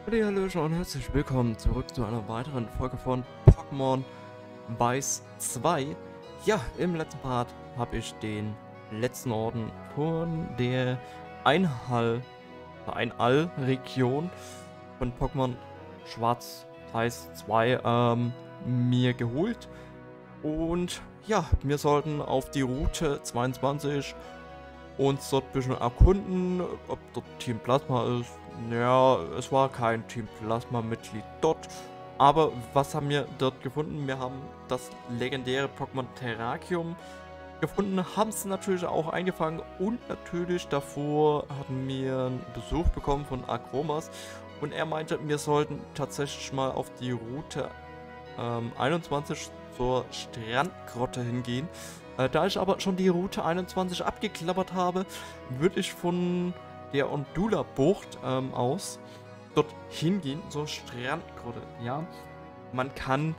Hallöchen und herzlich willkommen zurück zu einer weiteren Folge von Pokémon Weiß 2. Ja, im letzten Part habe ich den letzten Orden von der Einhall-Region von Pokémon Schwarz-Weiß 2 mir geholt. Und ja, wir sollten auf die Route 22 uns dort ein bisschen erkunden, ob dort Team Plasma ist. Naja, es war kein Team Plasma-Mitglied dort. Aber was haben wir dort gefunden? Wir haben das legendäre Pokémon Terrakium gefunden, haben es natürlich auch eingefangen und natürlich davor hatten wir einen Besuch bekommen von Akromas und er meinte, wir sollten tatsächlich mal auf die Route 21 zur Strandgrotte hingehen. Da ich aber schon die Route 21 abgeklappert habe, würde ich von der Ondula-Bucht aus dort hingehen, zur Strandgrotte. Ja, man kann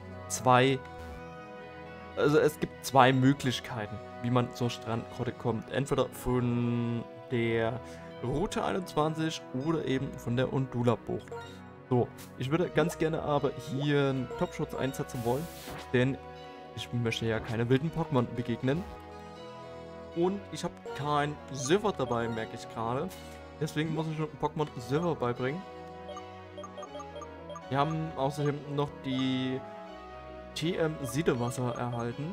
es gibt zwei Möglichkeiten, wie man zur Strandgrotte kommt. Entweder von der Route 21 oder eben von der Ondula-Bucht. So, ich würde ganz gerne aber hier einen Topschutz einsetzen wollen, denn ich möchte ja keine wilden Pokémon begegnen. Und ich habe kein Silver dabei, merke ich gerade. Deswegen muss ich Pokémon Silver beibringen. Wir haben außerdem noch die TM Siedewasser erhalten.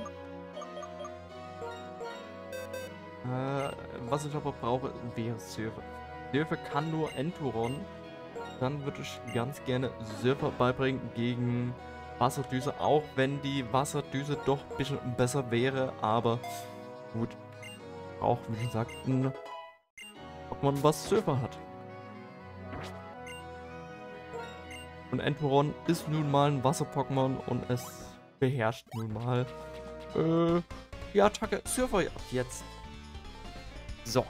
Was ich aber brauche, wäre Silver. Silver kann nur Enturon. Dann würde ich ganz gerne Silver beibringen gegen Wasserdüse, auch wenn die Wasserdüse doch ein bisschen besser wäre, aber gut, auch wie gesagt, ein Pokémon, was Silver hat. Und Enturon ist nun mal ein Wasser-Pokémon und es beherrscht nun mal die Attacke Silver jetzt. So.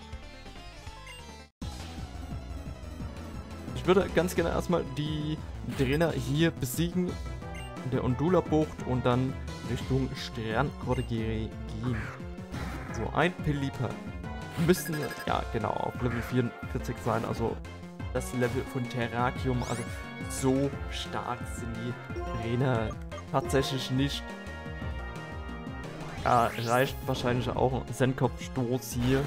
Ich würde ganz gerne erstmal die Trainer hier besiegen, in der Ondula-Bucht und dann Richtung Strandgrotte gehen. So, ein Pelipper. Müssten, ja genau, auf Level 44 sein, also das Level von Terrakium, also so stark sind die Trainer tatsächlich nicht. Ja, reicht wahrscheinlich auch ein Senkopfstoß hier.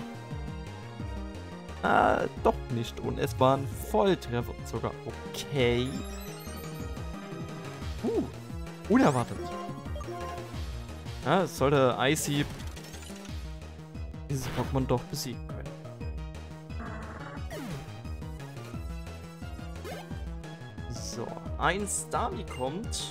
Doch nicht. Und es war ein Volltreffer sogar. Okay. Unerwartet. Ja, es sollte Icy dieses Pokémon doch besiegen können. So, ein Starmie kommt.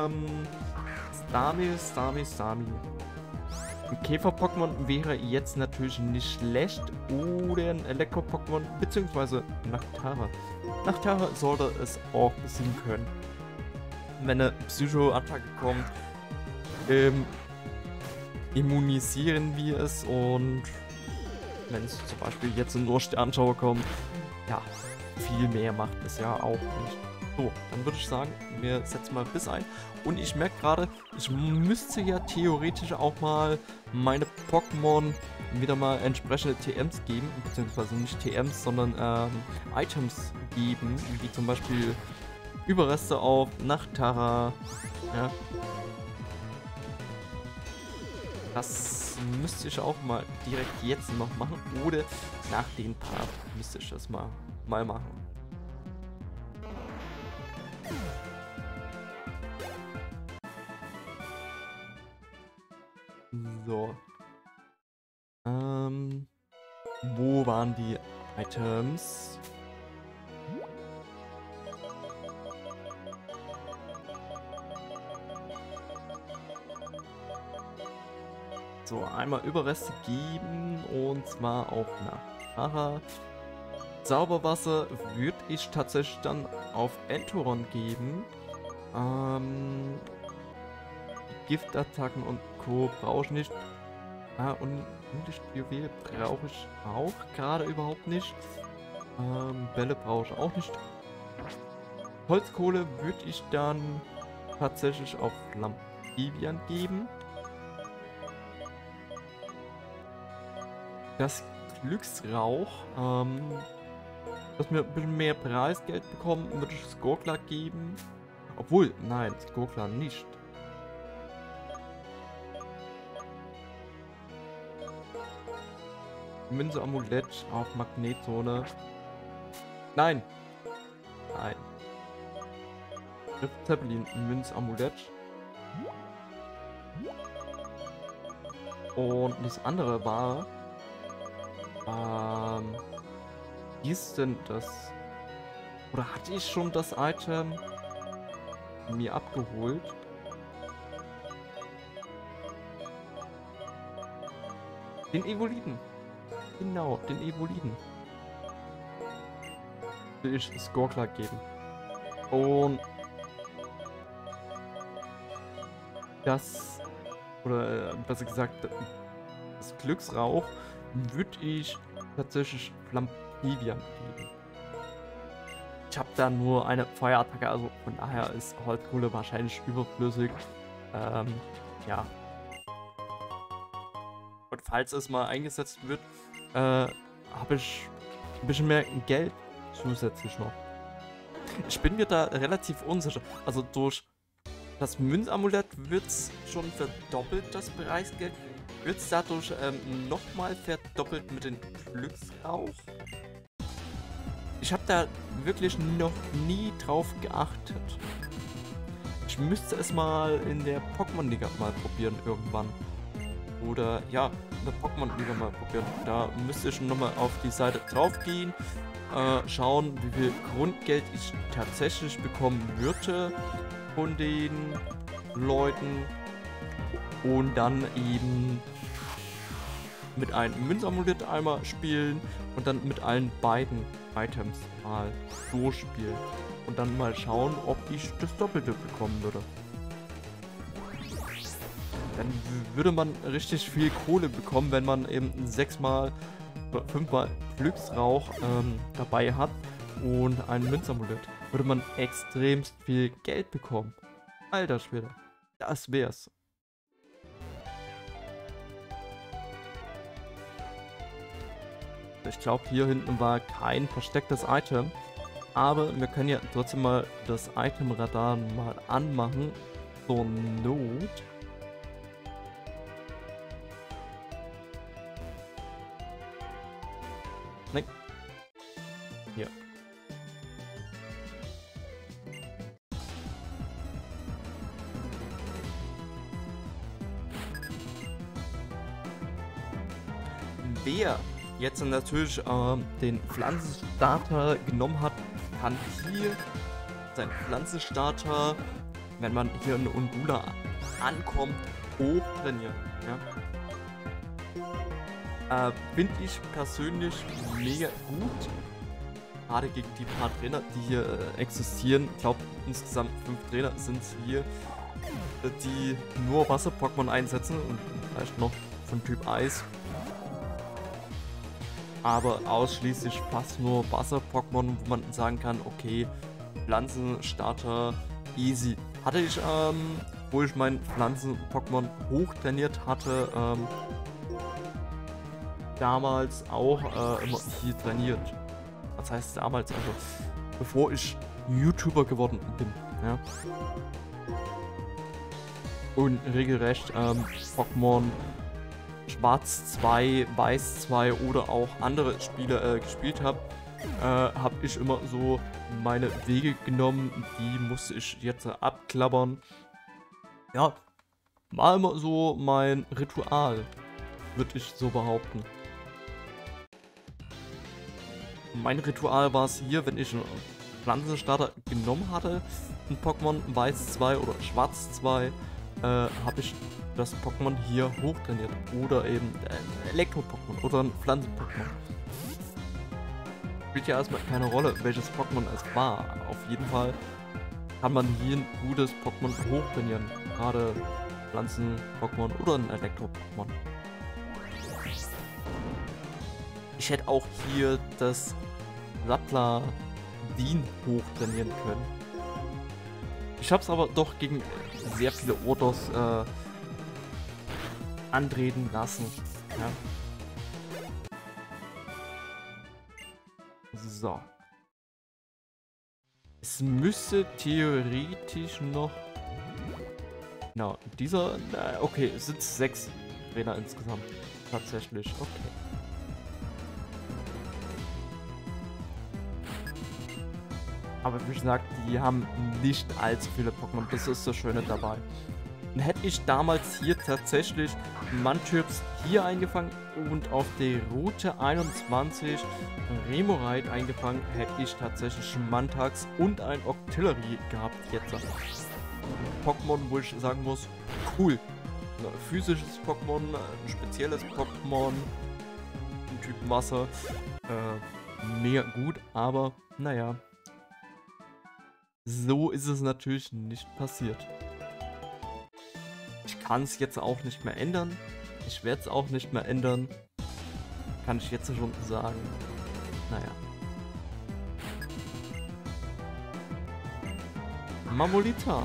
Starmie. Ein Käfer-Pokémon wäre jetzt natürlich nicht schlecht. Oder ein Elektro-Pokémon, beziehungsweise Nachtara. Nachtara sollte es auch besiegen können. Wenn eine Psycho-Attacke kommt, immunisieren wir es und wenn es zum Beispiel jetzt nur Sternschauer kommt, ja, viel mehr macht es ja auch nicht. So, dann würde ich sagen, wir setzen mal Biss ein. Und ich merke gerade, ich müsste ja theoretisch auch mal meine Pokémon wieder mal entsprechende TMs geben, beziehungsweise nicht TMs, sondern Items geben, wie zum Beispiel Überreste auf Nachtara. Ja. Das müsste ich auch mal direkt jetzt noch machen oder nach dem Part müsste ich das mal machen. So. Wo waren die Items? So, einmal Überreste geben und zwar auch nach Tara. Zauberwasser würde ich tatsächlich dann auf Enturon geben. Die Giftattacken und Co. brauche ich nicht. Und Lichtjuwel brauche ich auch gerade überhaupt nicht. Bälle brauche ich auch nicht. Holzkohle würde ich dann tatsächlich auf Lampivian geben. Das Glücksrauch dass wir ein bisschen mehr Preisgeld bekommen, würde ich Skorkler geben. Obwohl, nein, Skorkler nicht. Münze Amulett auf Magnetzone. Nein. Nein. Zeppelin, Münz Amulett. Und das andere war. Wie ist denn das? Oder hatte ich schon das Item mir abgeholt? Den Evoliden. Genau, den Evoliden. Will ich Skorkler geben. Und das, oder besser gesagt, das Glücksrauch würde ich tatsächlich Flampivian geben. Ich habe da nur eine Feuerattacke, also von daher ist Holzkohle wahrscheinlich überflüssig. Ja. Und falls es mal eingesetzt wird, habe ich ein bisschen mehr Geld zusätzlich noch. Ich bin mir da relativ unsicher. Also durch das Münzamulett wird es schon verdoppelt, das Bereichsgeld. Wird es dadurch nochmal verdoppelt mit dem Glücksrauch? Ich habe da wirklich noch nie drauf geachtet. Ich müsste es mal in der Pokémon-Liga mal probieren irgendwann. Oder ja, in der Pokémon-Liga mal probieren. Da müsste ich nochmal auf die Seite drauf gehen. Schauen, wie viel Grundgeld ich tatsächlich bekommen würde von den Leuten. Und dann eben mit einem Münzamulett einmal spielen und dann mit allen beiden Items mal durchspielen. Und dann mal schauen, ob ich das Doppelte bekommen würde. Dann würde man richtig viel Kohle bekommen, wenn man eben 6-mal oder 5-mal Glücksrauch dabei hat und ein Münzamulett. Würde man extremst viel Geld bekommen. Alter Schwede. Das wär's. Ich glaube, hier hinten war kein verstecktes Item. Aber wir können ja trotzdem mal das Itemradar mal anmachen. Zur Not. Nein. Hier. Wer jetzt natürlich den Pflanzenstarter genommen hat, kann hier seinen Pflanzenstarter, wenn man hier in Undula ankommt, hochtrainieren. Ja? Finde ich persönlich mega gut. Gerade gegen die paar Trainer, die hier existieren. Ich glaube, insgesamt 5 Trainer sind es hier, die nur Wasser-Pokémon einsetzen und vielleicht noch von Typ Eis. Aber ausschließlich fast nur Wasser-Pokémon, wo man sagen kann, okay, Pflanzenstarter easy. Hatte ich, wo ich meinen Pflanzen-Pokémon hochtrainiert hatte, damals auch immer hier trainiert. Was heißt damals? Also, bevor ich YouTuber geworden bin. Ja? Und regelrecht Pokémon Schwarz 2, Weiß 2 oder auch andere Spiele gespielt habe, habe ich immer so meine Wege genommen, die musste ich jetzt abklappern. Ja, war immer so mein Ritual, würde ich so behaupten. Mein Ritual war es hier, wenn ich einen Pflanzenstarter genommen hatte, ein Pokémon Weiß 2 oder Schwarz 2, habe ich das Pokémon hier hochtrainiert. Oder eben ein Elektro-Pokémon oder ein Pflanzen-Pokémon. Spielt ja erstmal keine Rolle, welches Pokémon es war. Auf jeden Fall kann man hier ein gutes Pokémon hochtrainieren. Gerade Pflanzen-Pokémon oder ein Elektro-Pokémon. Ich hätte auch hier das Sattler-Wien hochtrainieren können. Ich habe es aber doch gegen sehr viele Ordos antreten lassen. Ja. So. Es müsste theoretisch noch... Genau, dieser... okay, es sind 6 Trainer insgesamt. Tatsächlich, okay. Aber wie gesagt, die haben nicht allzu viele Pokémon. Das ist das Schöne dabei. Und hätte ich damals hier tatsächlich Mantyps hier eingefangen und auf der Route 21 Remoraid eingefangen, hätte ich tatsächlich Mantax und ein Octillery gehabt jetzt. Pokémon, wo ich sagen muss, cool. Ein physisches Pokémon, ein spezielles Pokémon, ein Typ Wasser. Mega gut, aber naja. So ist es natürlich nicht passiert. Ich kann es jetzt auch nicht mehr ändern. Ich werde es auch nicht mehr ändern. Kann ich jetzt schon sagen. Naja. Mamolita.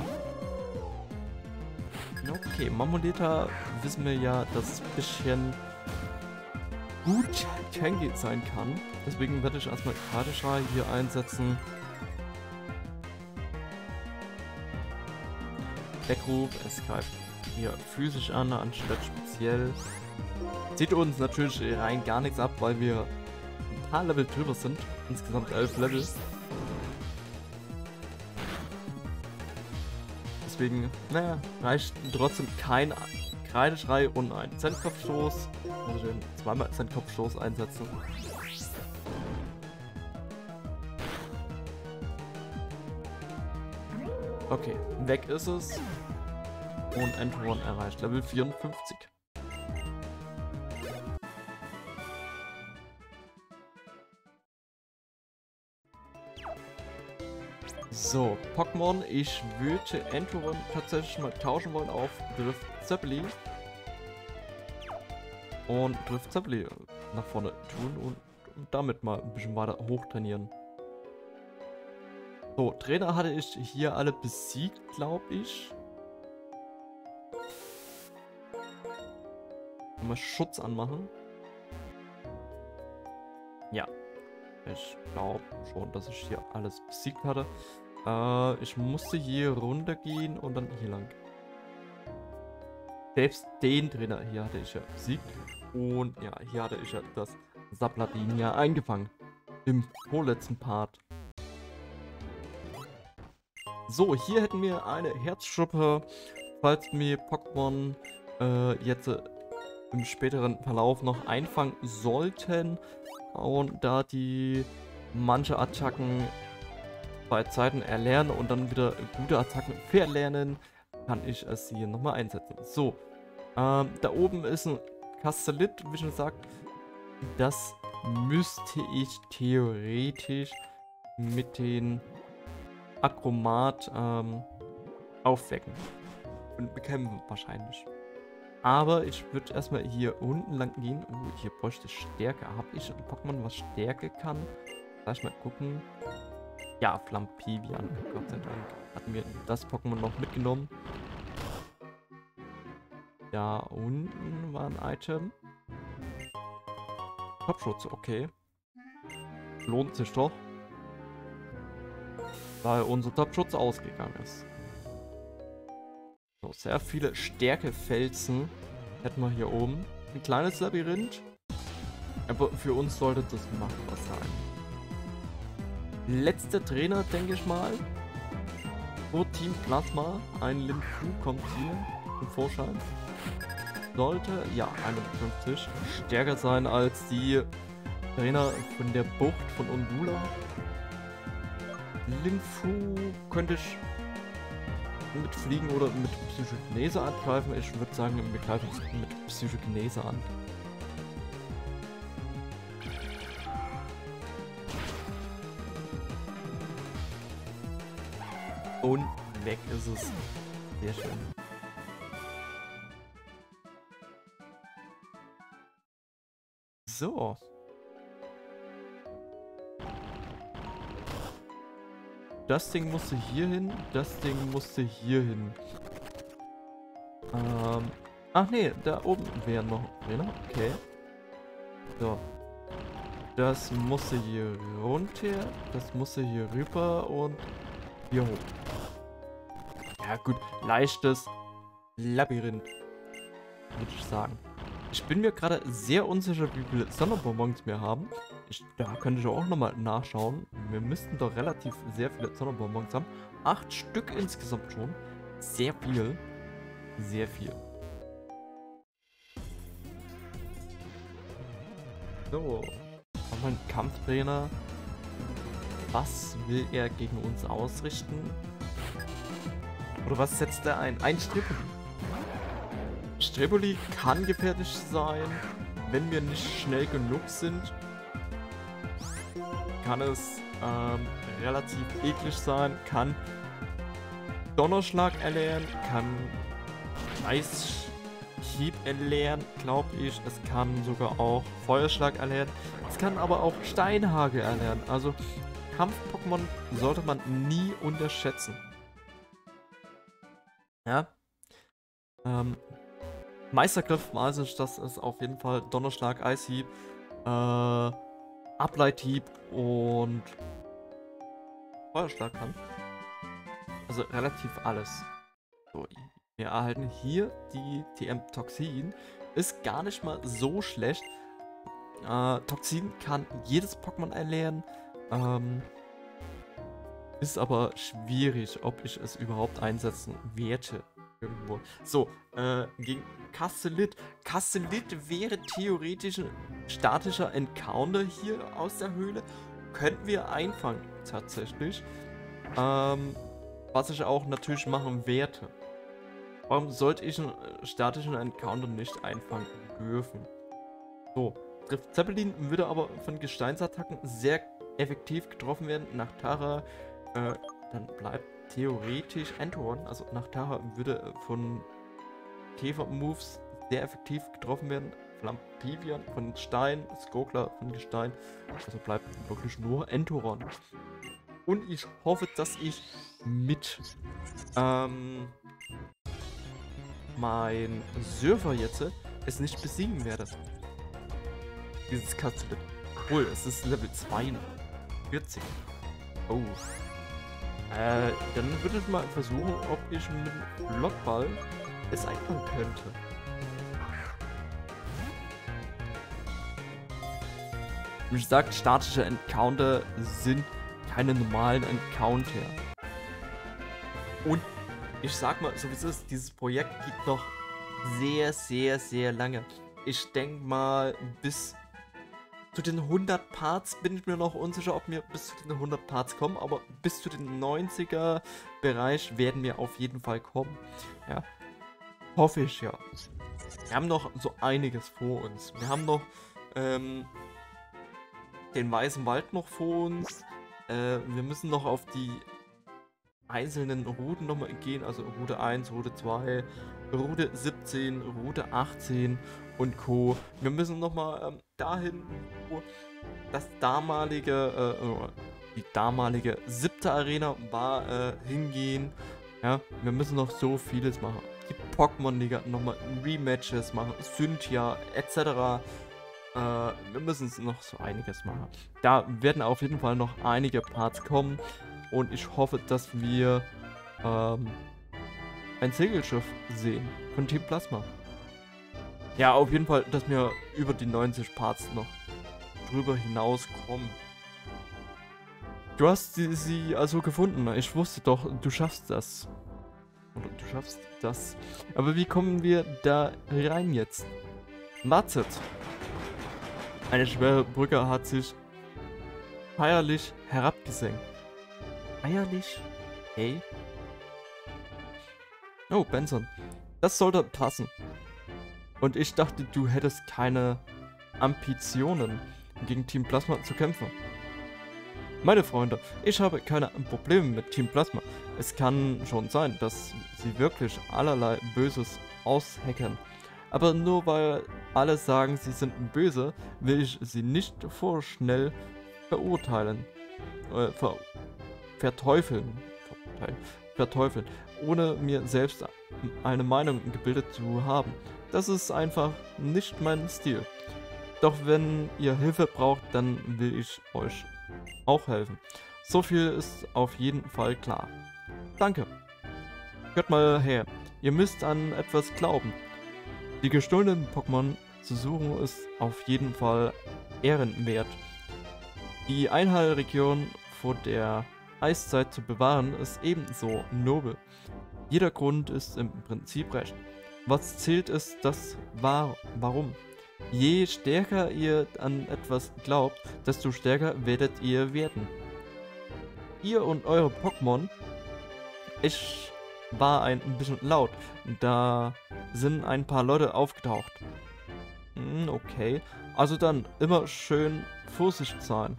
Okay, Mamolita wissen wir ja, dass es ein bisschen gut tanky sein kann. Deswegen werde ich erstmal Kardascha hier einsetzen. Deckruf, es greift hier physisch an, anstatt speziell. Zieht uns natürlich rein gar nichts ab, weil wir ein paar Level drüber sind. Insgesamt 11 Level. Deswegen, naja, reicht trotzdem kein Kreideschrei und ein Zentkopfstoß. Also den zweimal Zentkopfstoß einsetzen. Okay, weg ist es. Und Entoron erreicht Level 54. So, Pokémon. Ich würde Entoron tatsächlich mal tauschen wollen auf Driftzepli. Und Driftzepli nach vorne tun und damit mal ein bisschen weiter hochtrainieren. So, Trainer hatte ich hier alle besiegt, glaube ich. Mal Schutz anmachen. Ja. Ich glaube schon, dass ich hier alles besiegt hatte. Ich musste hier runtergehen und dann hier lang. Selbst den Trainer hier hatte ich ja besiegt. Und ja, hier hatte ich ja das Sabladinia eingefangen. Im vorletzten Part. So, hier hätten wir eine Herzschuppe. Falls mir Pokémon jetzt im späteren Verlauf noch einfangen sollten. Und da die manche Attacken bei Zeiten erlernen und dann wieder gute Attacken verlernen, kann ich es hier nochmal einsetzen. So, da oben ist ein Castellit, wie schon gesagt. Das müsste ich theoretisch mit den Akromat aufwecken und bekämpfen wahrscheinlich. Aber ich würde erstmal hier unten lang gehen. Hier bräuchte ich Stärke. Habe ich ein Pokémon, was Stärke kann? Lass mal gucken. Ja, Flampivian. Gott sei Dank hatten wir das Pokémon noch mitgenommen. Da unten war ein Item. Topschutz, okay. Lohnt sich doch. Weil unser Topschutz ausgegangen ist. So, sehr viele Stärkefelsen hätten wir hier oben. Ein kleines Labyrinth. Aber für uns sollte das machbar sein. Letzter Trainer, denke ich mal. Vor Team Plasma. Ein Limfu kommt hier zum Vorschein. Sollte, ja, 51. Stärker sein als die Trainer von der Bucht von Undula. Limfu könnte ich mit Fliegen oder mit Psychokinese angreifen. Ich würde sagen, wir greifen mit Psychokinese an. Und weg ist es. Sehr schön. So. Das Ding musste hier hin, das Ding musste hier hin. Ach nee, da oben wäre noch ein Trainer. Okay. So. Das muss hier runter, das muss hier rüber und hier hoch. Ja gut, leichtes Labyrinth, würde ich sagen. Ich bin mir gerade sehr unsicher, wie viele Sonderbonbons wir haben. Da könnte ich auch nochmal nachschauen. Wir müssten doch relativ sehr viele Sonderbonbons haben. 8 Stück insgesamt schon. Sehr viel. Sehr viel. So. Haben wir einen Kampftrainer. Was will er gegen uns ausrichten? Oder was setzt er ein? Ein Stripoli. Stripoli kann gefährlich sein, wenn wir nicht schnell genug sind. Kann es relativ eklig sein, kann Donnerschlag erlernen, kann Eishieb erlernen, glaube ich. Es kann sogar auch Feuerschlag erlernen. Es kann aber auch Steinhagel erlernen. Also Kampf-Pokémon sollte man nie unterschätzen. Ja. Meistergriff weiß ich, dass es auf jeden Fall Donnerschlag, Eishieb, Ableithieb und Feuerschlag kann. Also relativ alles. So, wir erhalten hier die TM Toxin. Ist gar nicht mal so schlecht. Toxin kann jedes Pokémon erlernen. Ist aber schwierig, ob ich es überhaupt einsetzen werde. Irgendwo. So, gegen Castellit. Castellit wäre theoretisch ein statischer Encounter hier aus der Höhle. Könnten wir einfangen, tatsächlich. Was ich auch natürlich machen werde. Warum sollte ich einen statischen Encounter nicht einfangen dürfen? So, trifft Zeppelin, würde aber von Gesteinsattacken sehr effektiv getroffen werden. Nach Tara, dann bleibt theoretisch Entoron, also nach Tara würde von Käfer-Moves sehr effektiv getroffen werden. Flampivian von Stein, Skogler von Gestein. Also bleibt wirklich nur Entoron. Und ich hoffe, dass ich mit mein Surfer jetzt es nicht besiegen werde. Dieses Katze. Obwohl, es ist Level 42. Oh. Dann würde ich mal versuchen, ob ich mit dem Blockball es einfangen könnte. Wie gesagt, statische Encounter sind keine normalen Encounter. Und ich sag mal, so wie es ist, dieses Projekt geht noch sehr, sehr, sehr lange. Ich denke mal, bis zu den 100 Parts bin ich mir noch unsicher, ob wir bis zu den 100 Parts kommen, aber bis zu den 90er Bereich werden wir auf jeden Fall kommen. Ja, hoffe ich ja. Wir haben noch so einiges vor uns. Wir haben noch den Weißen Wald noch vor uns. Wir müssen noch auf die einzelnen Routen nochmal gehen, also Route 1, Route 2, Route 17, Route 18 und Co. Wir müssen nochmal dahin, wo das damalige, die damalige 7. Arena war, hingehen. Ja, wir müssen noch so vieles machen. Die Pokémon-Liga nochmal Rematches machen, Cynthia etc. Wir müssen noch so einiges machen. Da werden auf jeden Fall noch einige Parts kommen. Und ich hoffe, dass wir ein Segelschiff sehen von Team Plasma. Ja, auf jeden Fall, dass wir über die 90 Parts noch drüber hinaus kommen. Du hast sie also gefunden. Ich wusste doch, du schaffst das. Oder du schaffst das. Aber wie kommen wir da rein jetzt? Wartet. Eine schwere Brücke hat sich feierlich herabgesenkt. Feierlich? Hey? Oh, Benson. Das sollte passen. Und ich dachte, du hättest keine Ambitionen, gegen Team Plasma zu kämpfen. Meine Freunde, ich habe keine Probleme mit Team Plasma. Es kann schon sein, dass sie wirklich allerlei Böses aushacken. Aber nur weil alle sagen, sie sind böse, will ich sie nicht vorschnell verurteilen. Verteufeln, ohne mir selbst eine Meinung gebildet zu haben. Das ist einfach nicht mein Stil. Doch wenn ihr Hilfe braucht, dann will ich euch auch helfen. So viel ist auf jeden Fall klar. Danke. Hört mal her. Ihr müsst an etwas glauben. Die gestohlenen Pokémon zu suchen ist auf jeden Fall ehrenwert. Die Einheilregion vor der Eiszeit zu bewahren ist ebenso nobel. Jeder Grund ist im Prinzip recht. Was zählt ist das Warum. Je stärker ihr an etwas glaubt, desto stärker werdet ihr werden. Ihr und eure Pokémon. Ich war ein bisschen laut. Da sind ein paar Leute aufgetaucht. Okay. Also dann immer schön Vorsicht sein.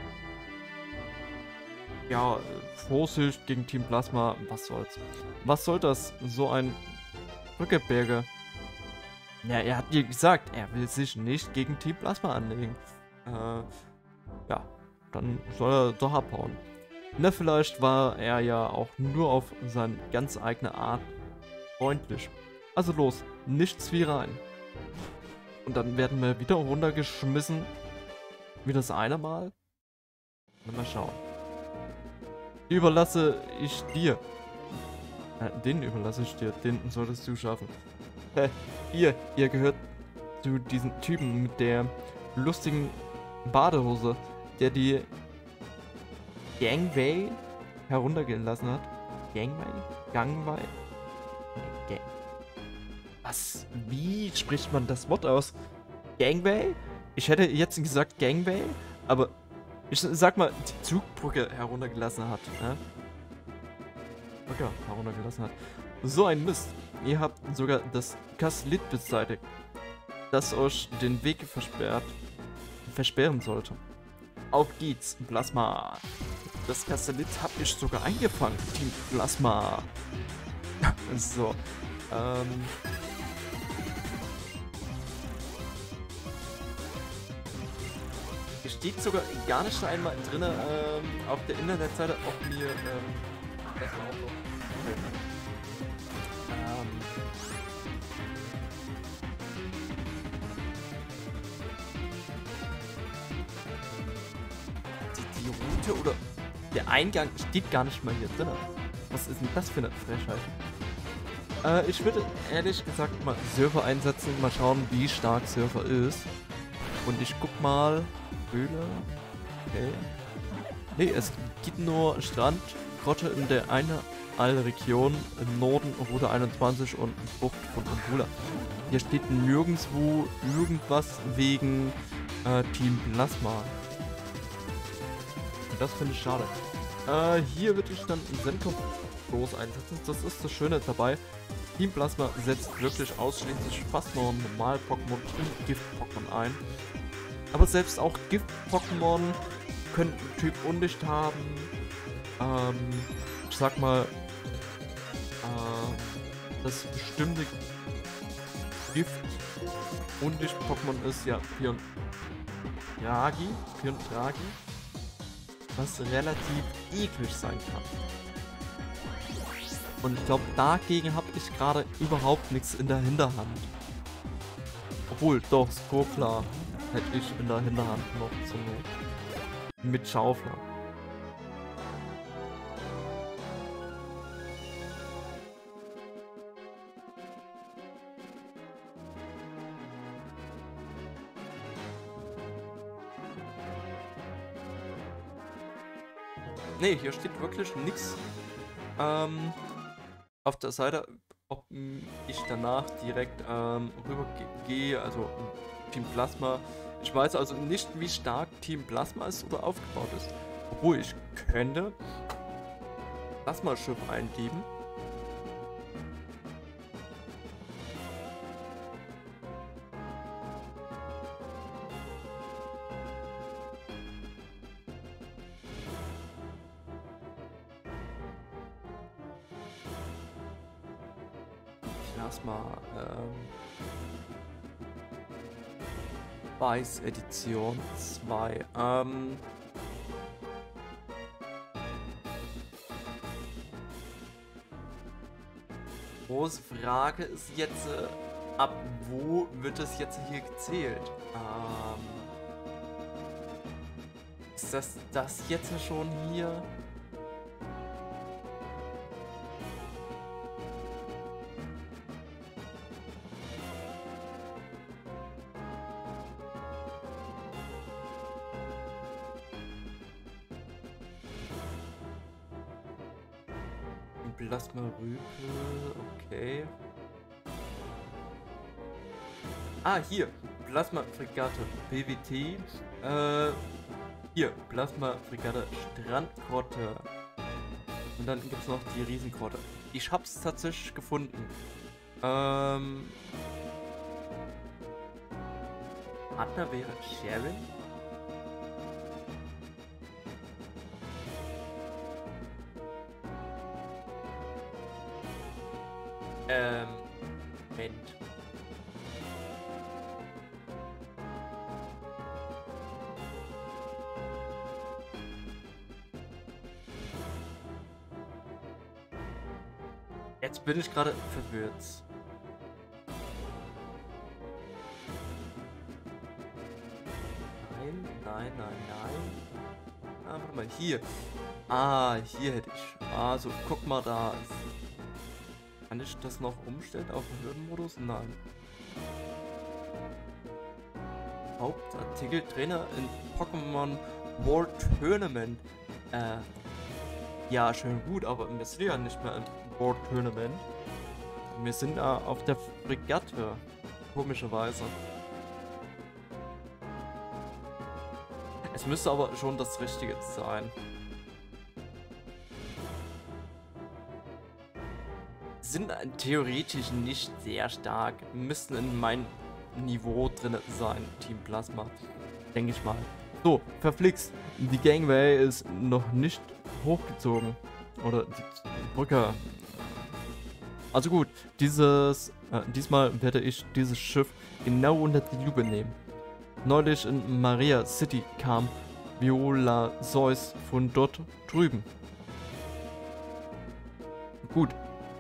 Ja, Vorsicht gegen Team Plasma, was soll's. Was soll das? So ein Rückeberger. Ja, er hat dir gesagt, er will sich nicht gegen Team Plasma anlegen. Ja, dann soll er doch abhauen. Na, vielleicht war er ja auch nur auf seine ganz eigene Art freundlich. Also los, nichts wie rein. Und dann werden wir wieder runtergeschmissen. Wie das eine Mal. Mal schauen. Die überlasse ich dir. Den überlasse ich dir. Den solltest du schaffen. Ihr gehört zu diesen Typen mit der lustigen Badehose, der die Gangway heruntergelassen hat. Gangway? Gang. Was? Wie spricht man das Wort aus? Gangway? Ich hätte jetzt gesagt Gangway, aber ich sag mal, die Zugbrücke heruntergelassen hat. Ne? Brücke heruntergelassen hat. So ein Mist. Ihr habt sogar das Kaslit beseitigt, das euch den Weg versperren sollte. Auf geht's, Plasma. Das Kaslit hab ich sogar eingefangen, Team Plasma. So, hier steht sogar gar nicht einmal drin auf der Internetseite, ob mir das auch noch die Route oder der Eingang steht gar nicht mal hier drin. Was ist denn das für eine Frechheit? Ich würde ehrlich gesagt mal Surfer einsetzen, mal schauen, wie stark Surfer ist. Und ich guck mal. Höhle. Okay. Nee, es gibt nur Strand, Grotte in der Einheilregion im Norden, Route 21 und Bucht von Ungula. Hier steht nirgendwo irgendwas wegen Team Plasma. Und das finde ich schade. Hier würde ich dann einen Senko groß einsetzen. Das ist das Schöne dabei. Team Plasma setzt wirklich ausschließlich fast nur Normal-Pokémon und Gift-Pokémon ein. Aber selbst auch Gift-Pokémon können Typ Undicht haben. Ich sag mal, das bestimmte Gift-Undicht-Pokémon ist ja Piontragi, was relativ eklig sein kann. Und ich glaube, dagegen habe ich gerade überhaupt nichts in der Hinterhand. Obwohl, doch, Skorpla hätte ich in der Hinterhand noch zur Not. Mit Schaufler. Ne, hier steht wirklich nichts auf der Seite, ob ich danach direkt rüber gehe, also Team Plasma. Ich weiß also nicht, wie stark Team Plasma ist oder aufgebaut ist. Obwohl, ich könnte Plasma-Schiff eingeben. Plasma, Weiß Edition 2. Große Frage ist jetzt, ab wo wird das jetzt hier gezählt? Ist das jetzt schon hier? Plasma-Rüpel, okay. Ah, hier. Plasma-Fregatte PWT. Hier. Plasma-Fregatte Strandgrotte. Und dann gibt es noch die Riesengrotte. Ich hab's tatsächlich gefunden. Partner wäre Sharon. Moment. Jetzt bin ich gerade verwirrt. Nein. Ah, warte mal, hier. Ah, hier hätte ich. Also, guck mal da. Kann ich das noch umstellen auf den Hürdenmodus? Nein. Hauptartikel Trainer in Pokémon World Tournament. Ja, schön gut, aber wir sind ja nicht mehr im World Tournament. Wir sind da auf der Fregatte. Komischerweise. Es müsste aber schon das Richtige sein. Sind theoretisch nicht sehr stark, müssten in meinem Niveau drin sein, Team Plasma, denke ich mal. So, verflixt, die Gangway ist noch nicht hochgezogen, oder die Brücke. Also gut, diesmal werde ich dieses Schiff genau unter die Lupe nehmen. Neulich in Maria City kam Viola Zeus von dort drüben. Gut.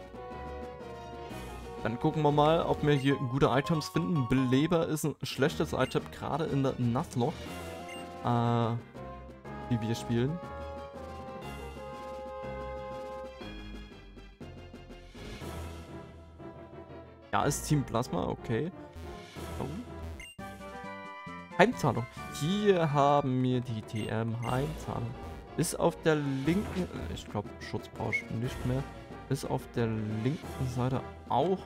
Dann gucken wir mal, ob wir hier gute Items finden. Beleber ist ein schlechtes Item, gerade in der Nuzlocke, die wir spielen. Ja, ist Team Plasma, okay. Oh. Heimzahlung. Hier haben wir die TM Heimzahlung. Ist auf der linken, ich glaube Schutz brauche ich nicht mehr. Ist auf der linken Seite auch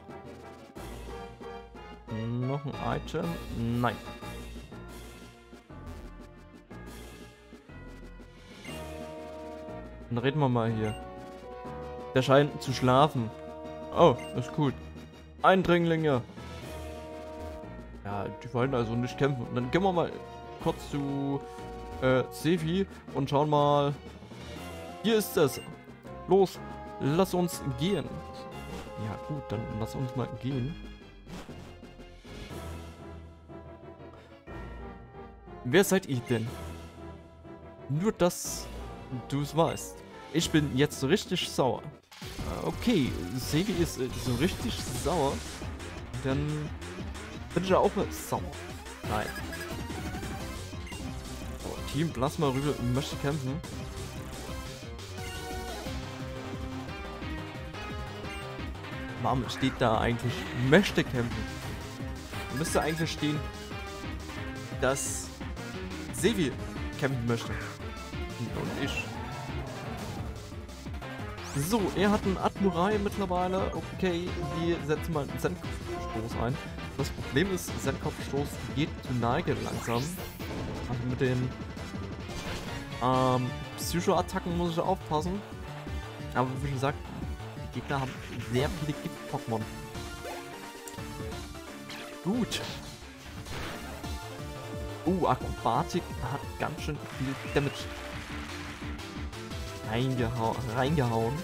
noch ein Item? Nein. Dann reden wir mal hier. Der scheint zu schlafen. Oh, ist gut. Eindringlinge. Ja, die wollen also nicht kämpfen. Dann gehen wir mal kurz zu Sevi und schauen mal. Hier ist es. Los. Lass uns gehen. Ja gut, dann lass uns mal gehen. Wer seid ihr denn? Nur, dass du es weißt. Ich bin jetzt so richtig sauer. Okay, Sevi ist so richtig sauer. Dann bin ich ja auch mal sauer. Nein. Oh, Team Plasma rüber möchte kämpfen. Warum steht da eigentlich möchte kämpfen? Müsste eigentlich stehen, dass Sevi kämpfen möchte. Und ich. So, er hat einen Admiral mittlerweile. Okay, wir setzen mal einen Sendkopfstoß ein. Das Problem ist, Sendkopfstoß geht zu Neige langsam. Also mit den Psycho-Attacken muss ich aufpassen. Aber wie gesagt, die Gegner haben sehr viele Gift-Pokémon. Gut. Akrobatik hat ganz schön viel Damage reingehauen.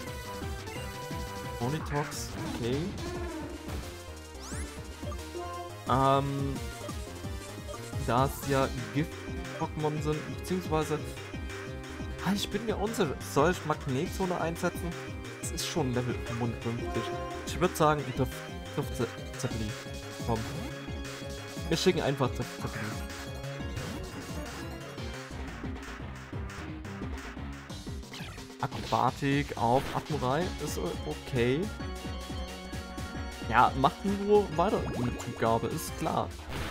Monitox, okay. Da es ja Gift-Pokémon sind, beziehungsweise ich bin mir unsicher, soll ich Magnetzone einsetzen? Das ist schon Level 55. Ich würde sagen, der Zeppeli. Komm. Wir schicken einfach Zeppeli. Akrobatik auf Admiral ist okay. Ja, macht nur weiter mit Zugabe, ist klar.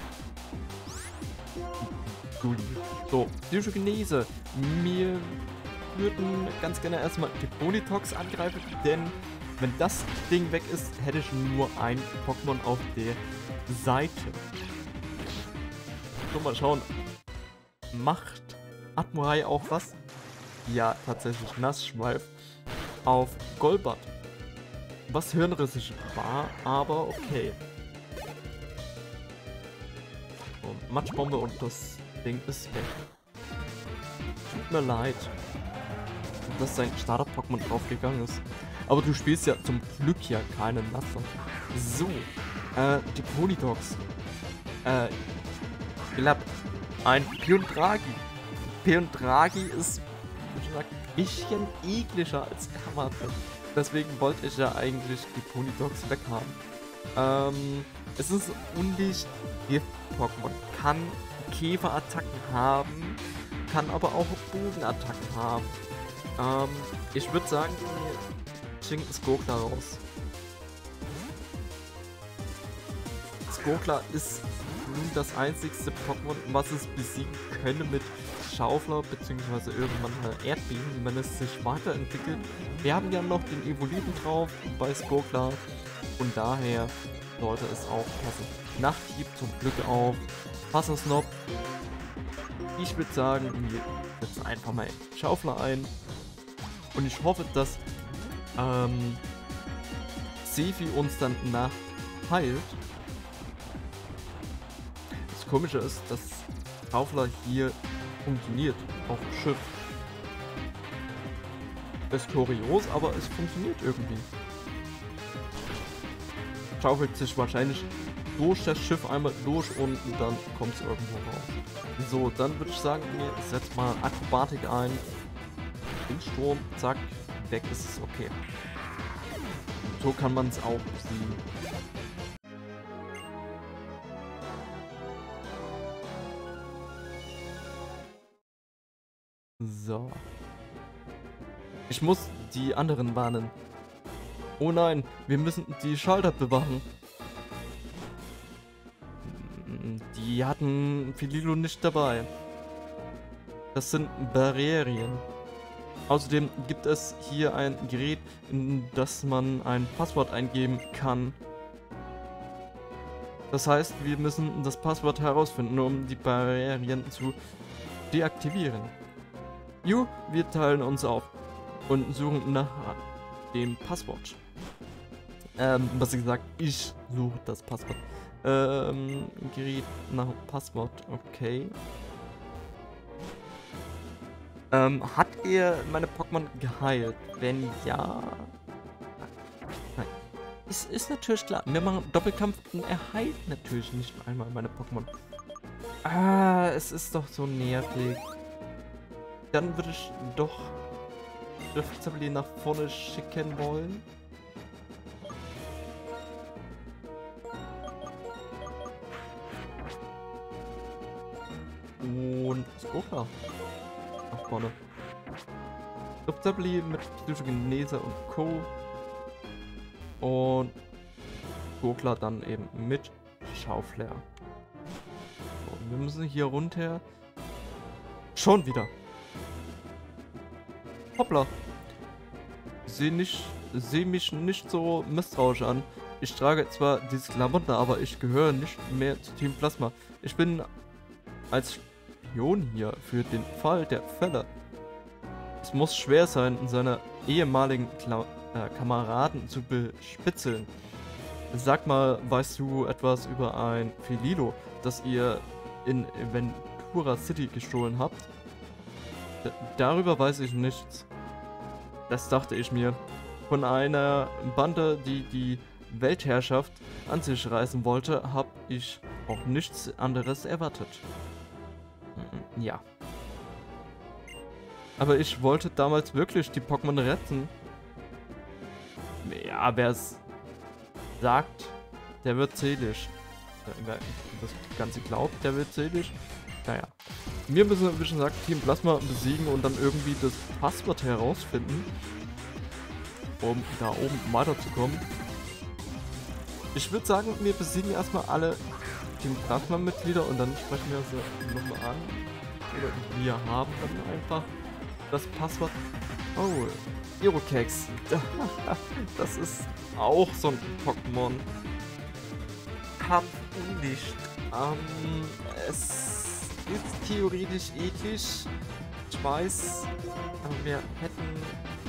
Gulli. So, Psychogenese. Wir würden ganz gerne erstmal die Bonitox angreifen, denn wenn das Ding weg ist, hätte ich nur ein Pokémon auf der Seite. So, mal schauen. Macht Admiral auch was? Ja, tatsächlich Nassschweif auf Golbat. Was hirnrissig war, aber okay. Und Matschbombe und das Ding ist weg. Tut mir leid, dass sein Starter-Pokémon draufgegangen ist. Aber du spielst ja zum Glück ja keine Nasser. So, die Ponydogs. Ich glaube, ein Piondragi. Piondragi ist ein bisschen ekliger als erwartet. Deswegen wollte ich ja eigentlich die Ponydogs weghaben. Es ist undicht Gift-Pokémon. Kann Käferattacken haben, kann aber auch Bogenattacken haben. Ich würde sagen, wir schicken Skogla raus. Skogla ist nun das einzigste Pokémon, was es besiegen könne mit Schaufler bzw. irgendwann Erdbeben, wenn es sich weiterentwickelt. Wir haben ja noch den Evoliten drauf bei Skogla und daher sollte es auch passen. Nachthieb zum Glück auf Wassersnob. Ich würde sagen, wir setzen einfach mal Schaufler ein und ich hoffe, dass Sefi uns dann nachheilt. Das Komische ist, dass Schaufler hier funktioniert auf dem Schiff. Ist kurios, aber es funktioniert irgendwie. Schaufelt sich wahrscheinlich durch das Schiff einmal durch und dann kommt es irgendwo raus. So, dann würde ich sagen, wir setzen mal Akrobatik ein. Windsturm, zack, weg ist es, okay. So kann man es auch besiegen. So. Ich muss die anderen warnen. Oh nein, wir müssen die Schalter bewachen. Die hatten Fililo nicht dabei. Das sind Barrierien. Außerdem gibt es hier ein Gerät, in das man ein Passwort eingeben kann. Das heißt, wir müssen das Passwort herausfinden, um die Barrierien zu deaktivieren. Wir teilen uns auf und suchen nach dem Passwort. Was gesagt, ich suche das Passwort. Gerät nach Passwort, okay. Hat er meine Pokémon geheilt? Wenn ja... Nein. Es ist natürlich klar, wir machen Doppelkampf und er heilt natürlich nicht einmal meine Pokémon. Es ist doch so nervig. Dann würde ich doch Zeppeli nach vorne schicken wollen. Und Skogla nach vorne. Zeppeli mit Psychogenese und Co. Und Skogla dann eben mit Schaufler. So, wir müssen hier runter. Schon wieder. Hoppla. Seh mich nicht so misstrauisch an. Ich trage zwar dieses Klamotten, aber ich gehöre nicht mehr zu Team Plasma. Ich bin als Spion hier für den Fall der Fälle. Es muss schwer sein, seine ehemaligen Kameraden zu bespitzeln. Sag mal, weißt du etwas über ein Fililo, das ihr in Ventura City gestohlen habt? Darüber weiß ich nichts. Das dachte ich mir. Von einer Bande, die die Weltherrschaft an sich reißen wollte, habe ich auch nichts anderes erwartet. Ja. Aber ich wollte damals wirklich die Pokémon retten. Ja, wer es sagt, der wird zählig. Wer das Ganze glaubt, der wird zählig. Naja. Wir müssen, wie schon gesagt, Team Plasma besiegen und dann irgendwie das Passwort herausfinden, um da oben weiterzukommen. Ich würde sagen, wir besiegen erstmal alle Team Plasma Mitglieder und dann sprechen wir sie nochmal an. Oder wir haben dann einfach das Passwort. Oh, Irokex. Das ist auch so ein Pokémon. Kampf nicht. Es ist theoretisch eklig. Ich weiß, aber wir hätten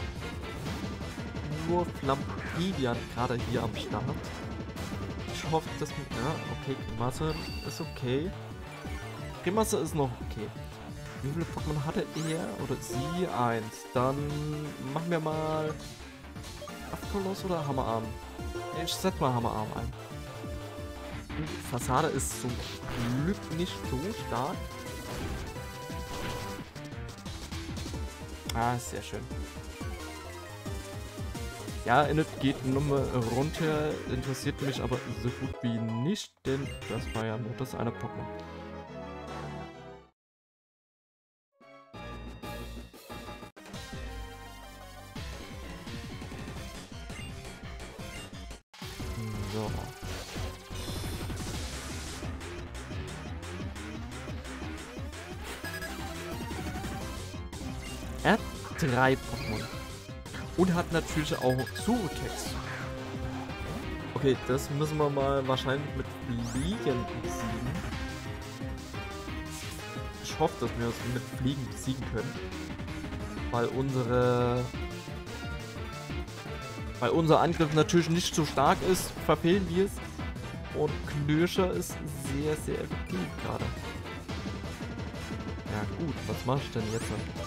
nur Flampidian gerade hier am Start. Ich hoffe, dass wir... Ja, okay, Grimasse ist okay. Grimasse ist noch okay. Wie viele Pokémon hatte er oder sie? 1. Dann machen wir mal Afkolos oder Hammerarm. Ich setze mal Hammerarm ein. Die Fassade ist zum Glück nicht so stark. Ah, sehr schön. Ja, Init geht nochmal runter, interessiert mich aber so gut wie nicht, denn das war ja nur das eine Pokémon. So. Er hat 3 Pokémon. Und hat natürlich auch Surutex. Okay, das müssen wir mal wahrscheinlich mit Fliegen besiegen. Ich hoffe, dass wir es mit Fliegen besiegen können. Weil unser Angriff natürlich nicht so stark ist, verfehlen wir es. Und Knirscher ist sehr, sehr effektiv gerade. Ja gut, was mache ich denn jetzt?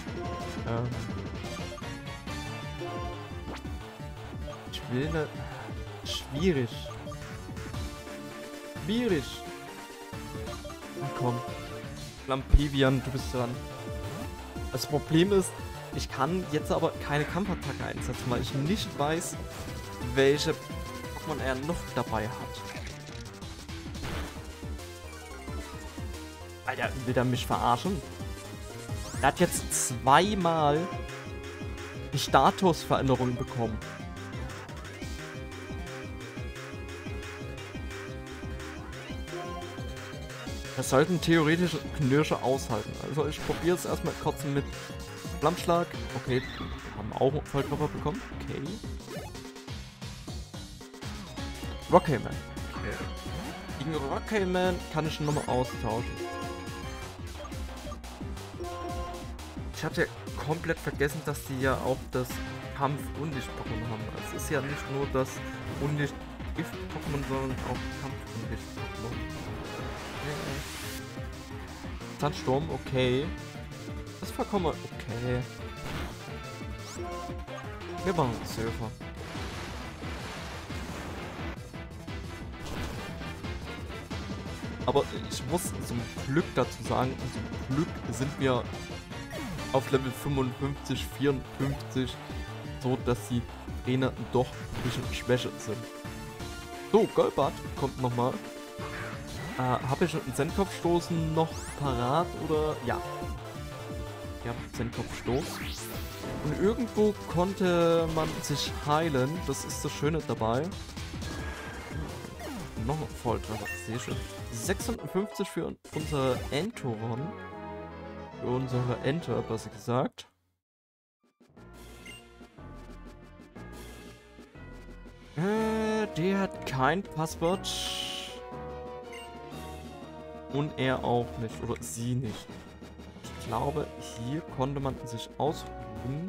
Ich will ne... Schwierig. Na komm. Lampevian, du bist dran. Das Problem ist, ich kann jetzt aber keine Kampfattacke einsetzen, weil ich nicht weiß, welche Pokémon er noch dabei hat. Alter, will er mich verarschen? Er hat jetzt 2-mal die Statusveränderung bekommen. Das sollten theoretisch Knirsche aushalten. Also ich probiere es erstmal kurz mit Flammschlag. Okay, haben auch einen Volltreffer bekommen. Okay. Rockyman. Okay. Gegen Rockyman kann ich nochmal austauschen. Ich hatte komplett vergessen, dass die ja auch das Kampf-Undicht-Pokémon haben. Es ist ja nicht nur das Undicht-Gift-Pokémon, sondern auch Kampf-Undicht-Pokémon. Sandsturm, okay. Das ist vollkommen okay. Wir machen Surfer. Aber ich muss zum Glück dazu sagen, zum Glück sind wir auf Level 55, 54, so dass die Trainer doch ein bisschen schwächer sind. So, Golbat kommt nochmal. Habe ich einen Zen-Kopfstoßen noch parat oder? Ja. Ja, Zen-Kopfstoß. Und irgendwo konnte man sich heilen. Das ist das Schöne dabei. Noch ein Volltreffer. Sehr schön. 56 für unser Entoron. Für unsere Enter, besser gesagt. Der hat kein Passwort. Und er auch nicht. Oder sie nicht. Ich glaube, hier konnte man sich ausruhen.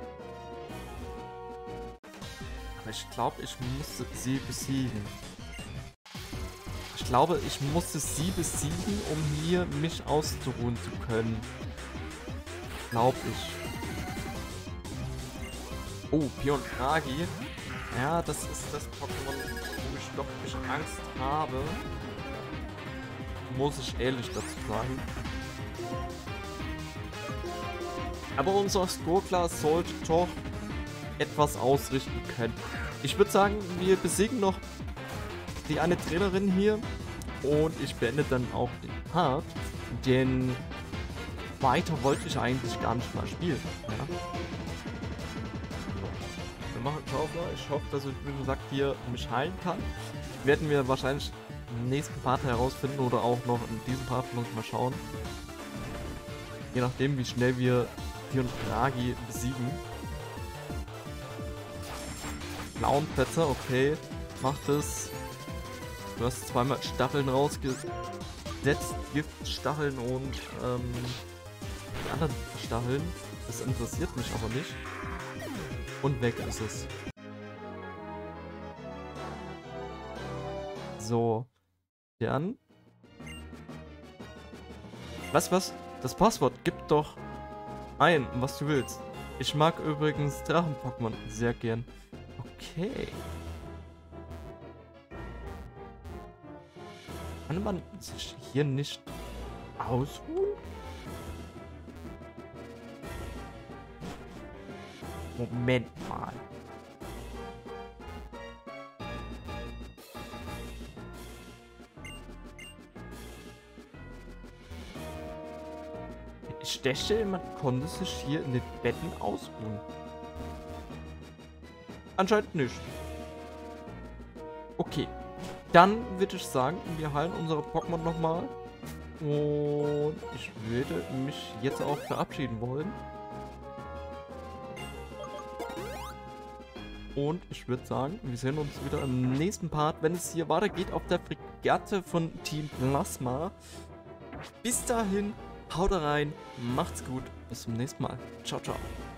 Aber ich glaube, ich musste sie besiegen. Ich glaube, ich musste sie besiegen, um hier mich auszuruhen zu können. Glaube ich. Oh, Pion Ragi. Ja, das ist das Pokémon, wo ich doch ein bisschen Angst habe. Muss ich ehrlich dazu sagen. Aber unser Skorkler sollte doch etwas ausrichten können. Ich würde sagen, wir besiegen noch die eine Trainerin hier. Und ich beende dann auch den Part, denn weiter wollte ich eigentlich gar nicht mal spielen. Ja? Wir machen Zauber. Ich hoffe, dass ich, wie gesagt, hier mich heilen kann. Werden wir wahrscheinlich im nächsten Part herausfinden oder auch noch in diesem Part, muss ich mal schauen. Je nachdem, wie schnell wir Draghi besiegen. Clownplätze, okay. Macht es. Du hast zweimal Stacheln rausgesetzt. Giftstacheln und die anderen Stacheln. Das interessiert mich aber nicht. Und weg ist es. So. Dann. Was? Das Passwort gibt doch ein, was du willst. Ich mag übrigens Drachen-Pokémon sehr gern. Okay. Kann man sich hier nicht ausruhen? Moment mal. Ich dachte, man konnte sich hier in den Betten ausruhen. Anscheinend nicht. Okay. Dann würde ich sagen, wir heilen unsere Pokémon nochmal. Und ich würde mich jetzt auch verabschieden wollen. Und ich würde sagen, wir sehen uns wieder im nächsten Part, wenn es hier weitergeht auf der Fregatte von Team Plasma. Bis dahin, haut rein, macht's gut, bis zum nächsten Mal. Ciao, ciao.